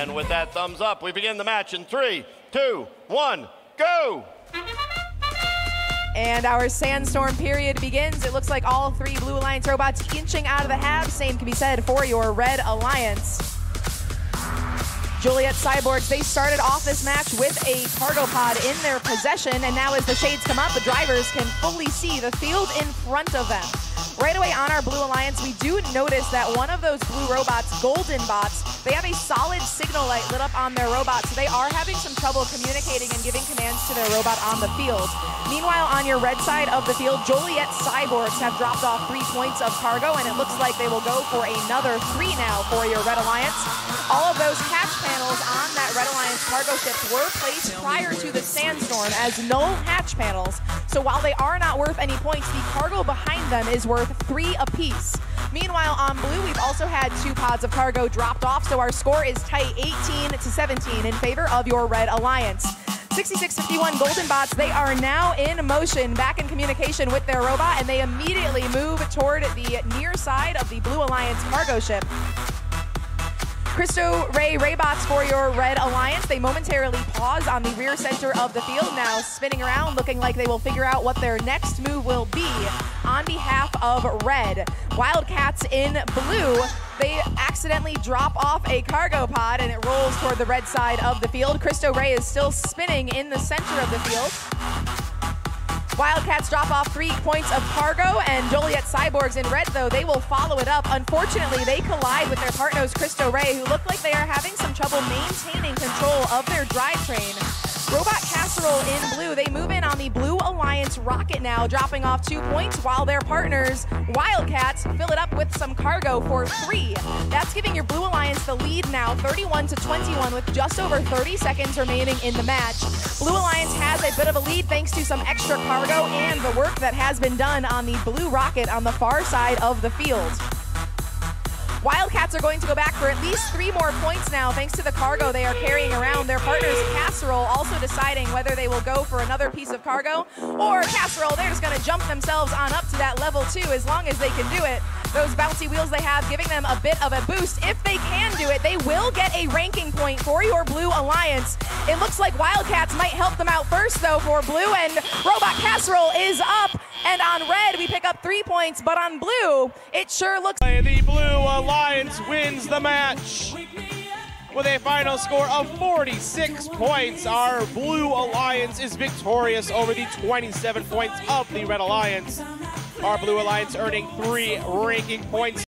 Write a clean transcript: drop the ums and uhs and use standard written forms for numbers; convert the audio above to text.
And with that thumbs up, we begin the match in 3, 2, 1, go! And our Sandstorm period begins. It looks like all three Blue Alliance robots inching out of the halves. Same can be said for your Red Alliance. Joliet Cyborgs, they started off this match with a cargo pod in their possession, and now as the shades come up, the drivers can fully see the field in front of them. Right away on our Blue Alliance, we do notice that one of those blue robots, Golden Bots, they have a solid signal light lit up on their robot, so they are having some trouble communicating and giving commands to their robot on the field. Meanwhile, on your red side of the field, Joliet Cyborgs have dropped off 3 points of cargo, and it looks like they will go for another 3 now for your Red Alliance. All of those hatch panels on that Red Alliance cargo ship were placed prior to the Sandstorm as null hatch panels, so while they are not worth any points, the cargo behind them is worth 3 apiece. Meanwhile, on blue, we've also had 2 pods of cargo dropped off, so our score is tight 18-17 in favor of your Red Alliance. 6651 Golden Bots, they are now in motion, back in communication with their robot, and they immediately move toward the near side of the Blue Alliance cargo ship. Cristo Ray Raybots for your Red Alliance. They momentarily pause on the rear center of the field, now spinning around, looking like they will figure out what their next move will be on behalf of Red. Wildcats in blue, they accidentally drop off a cargo pod and it rolls toward the red side of the field. Cristo Ray is still spinning in the center of the field. Wildcats drop off 3 points of cargo, and Joliet Cyborgs in red, though, they will follow it up. Unfortunately, they collide with their partners, Cristo Ray, who look like they are having some trouble maintaining control of their drivetrain. Robot Casserole in blue, they move in on the Blue Alliance rocket now, dropping off 2 points, while their partners, Wildcats, fill it up with some cargo for 3. That's giving your Blue Alliance the lead now, 31-21, with just over 30 seconds remaining in the match. Blue Alliance has a bit of a lead thanks to some extra cargo and the work that has been done on the blue rocket on the far side of the field. Wildcats are going to go back for at least 3 more points now thanks to the cargo they are carrying around. Their partners, Casserole, also deciding whether they will go for another piece of cargo, or Casserole, they're just going to jump themselves on up to that level 2 as long as they can do it. Those bouncy wheels they have giving them a bit of a boost. If they can do it, they will get a ranking point for your Blue Alliance. It looks like Wildcats might help them out first, though, for blue, and Robot Casserole is up. And on red, we pick up 3 points, but on blue, it sure looks... The Blue Alliance wins the match with a final score of 46 points. Our Blue Alliance is victorious over the 27 points of the Red Alliance. Our Blue Alliance earning 3 ranking points.